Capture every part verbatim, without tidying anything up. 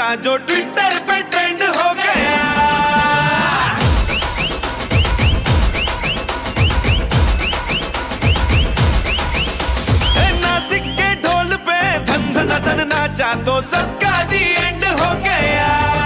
नाचा जो ट्विटर पे ट्रेंड हो गया। नासिक के ढोल पे धन धन धन नाचा तो सबका दी एंड हो गया।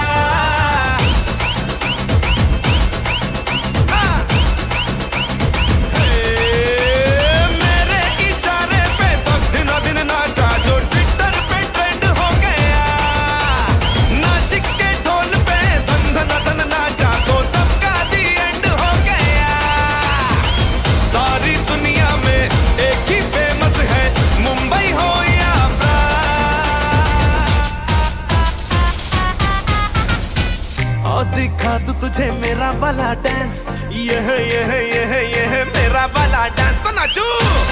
दिखा दूं तुझे मेरा वाला डांस, ये है ये है ये है ये है मेरा वाला डांस, तो नाचू।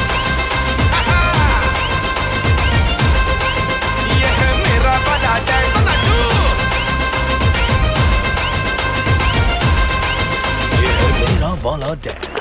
ये है मेरा वाला डांस, तो नाचू। ये है मेरा वाला डांस।